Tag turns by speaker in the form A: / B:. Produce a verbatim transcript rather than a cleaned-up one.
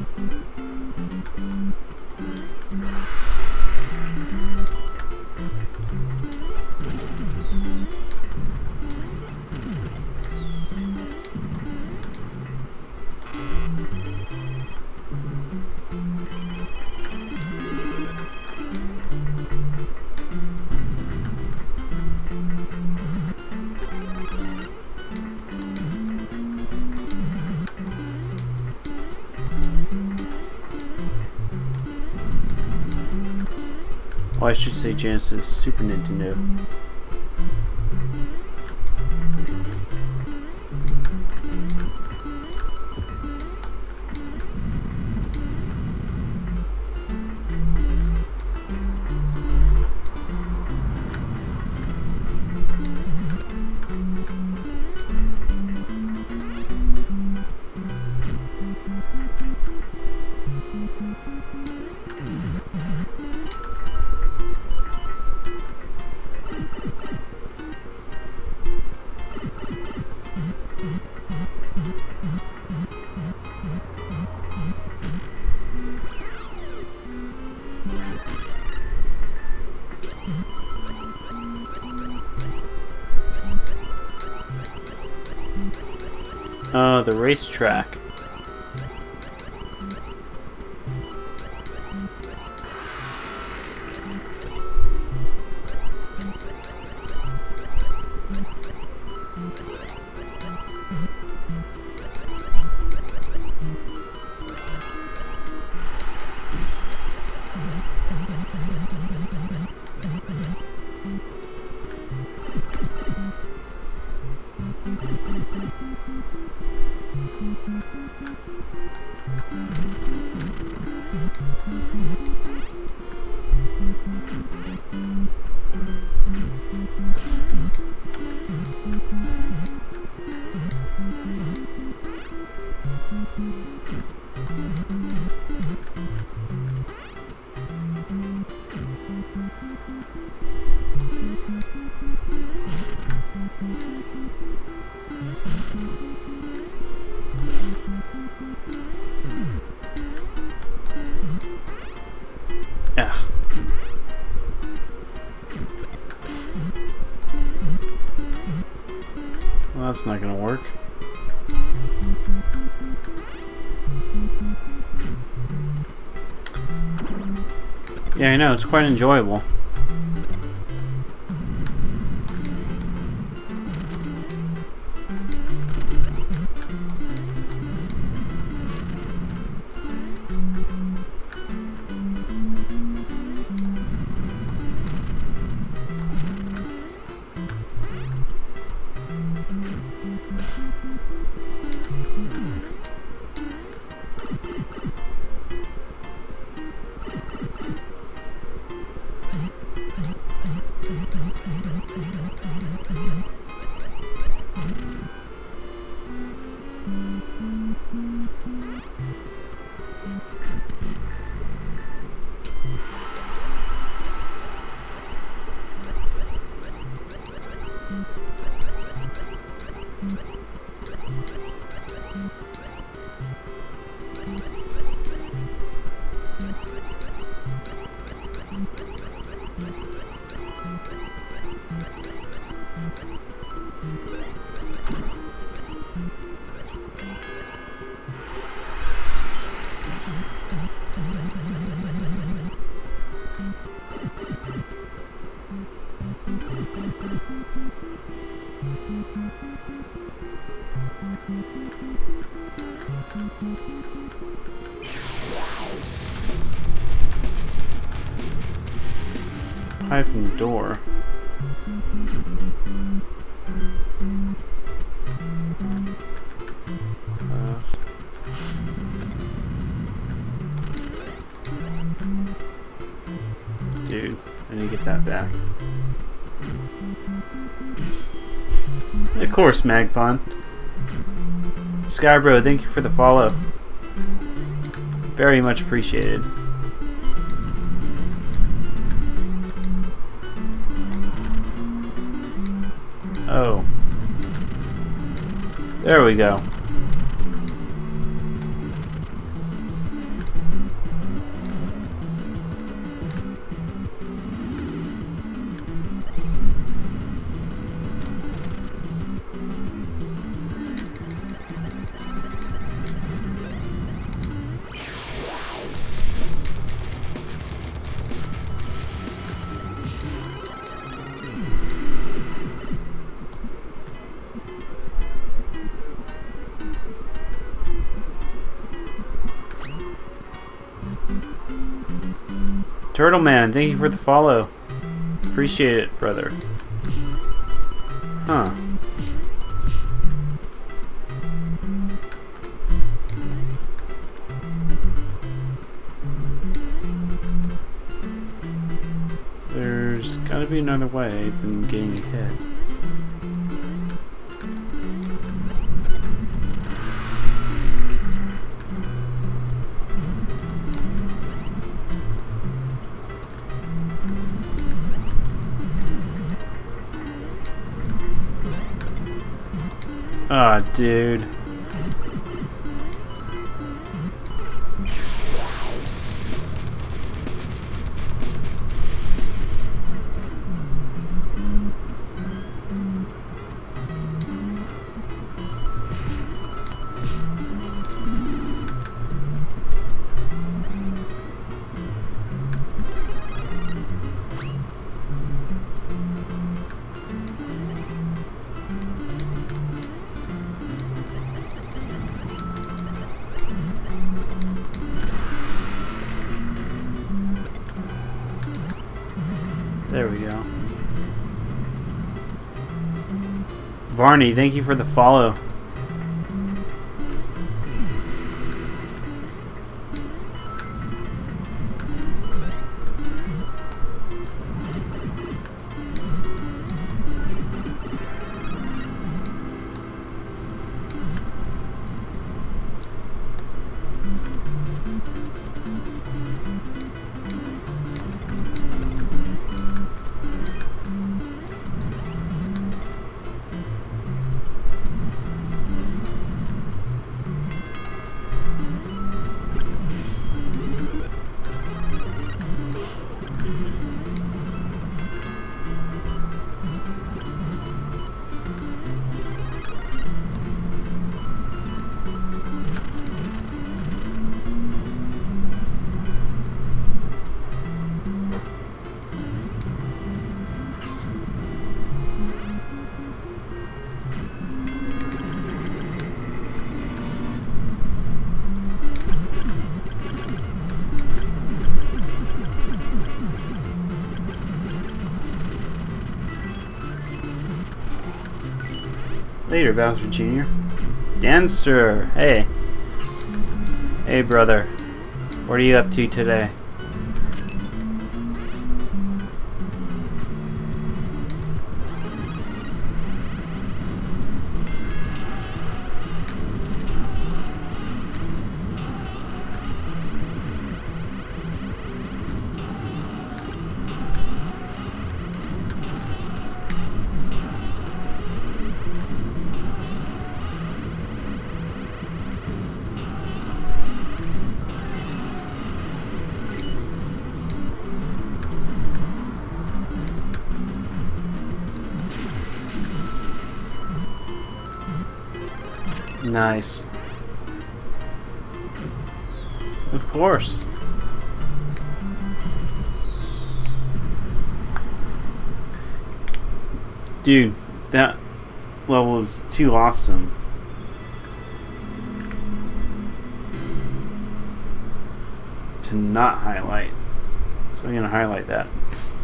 A: Oh, I should say Genesis, Super Nintendo. Oh, the racetrack. Ah. Well, that's not gonna work. Yeah, I know, it's quite enjoyable. Pipe and door. Uh, dude, I need to get that back. Of course, Magpon. Skybro, thank you for the follow. Very much appreciated. Oh. There we go. Turtle Man, thank you for the follow. Appreciate it, brother. Huh. There's gotta be another way than getting ahead. Ah, oh, dude. There we go. Varney, thank you for the follow. Later, Bowser Junior Dancer, hey. Hey, brother. What are you up to today? Nice. Of course. Dude, that level is too awesome. To not highlight. So I'm gonna highlight that.